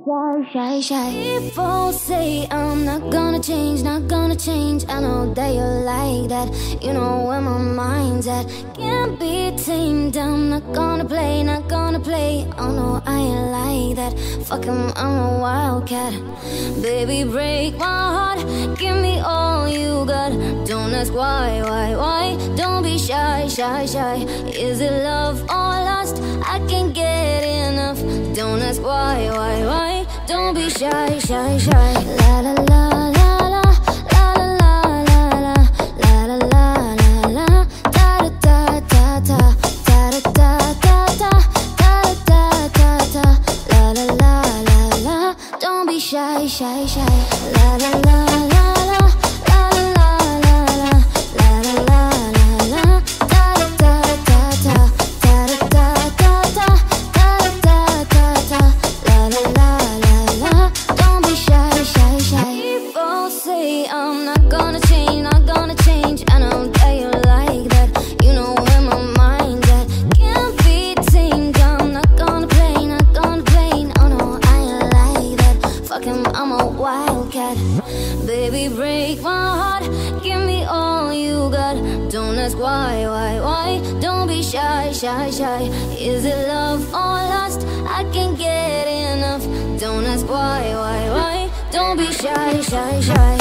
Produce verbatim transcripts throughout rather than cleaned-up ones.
shy, shy, shy. People say I'm not gonna change, not gonna change. I know that you like that. You know where my mind's at. Can't be tamed. I'm not gonna play, not gonna play. Oh no, I ain't like that. Fuck him, I'm a wildcat. Baby, break my heart. Give me all you got. Don't ask why, why, why. Don't be shy, shy, shy. Is it love or lust? I can't get enough. Don't ask why, why, why. Don't be shy, shy, shy. La la la la la, la la la la la, la la la la la, da da da da da, da da da da da, da da da da, la la la la la. Don't be shy, shy, shy. La la la la la, la la la la la, la la la la la, da da da da da, da da da da da, da da da da, la la la la la. Don't be shy, shy, shy. People say I'm not gonna change, not gonna change. I know that you like that. You know where my mind's at. Can't be tamed. I'm not gonna play, not gonna play. Oh no, I ain't like that. Fuck him, I'm a wildcat. Baby, break my heart. Give me all you got. Don't ask why, why, why. Don't be shy, shy, shy. Is it love or lust? I can't get enough. Don't ask why, why, why. Don't be shy, shy, shy.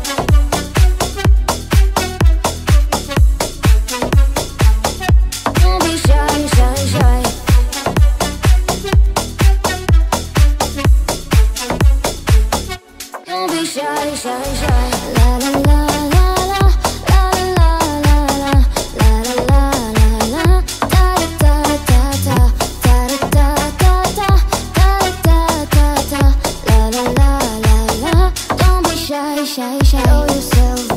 Don't be shy, shy, shy. Don't be shy, shy, shy. La la la la la, la la la la la, la la la la la, da da da da da, da da da da, da da da da, la la la la la. Don't be shy, shy, shy. Show yourself.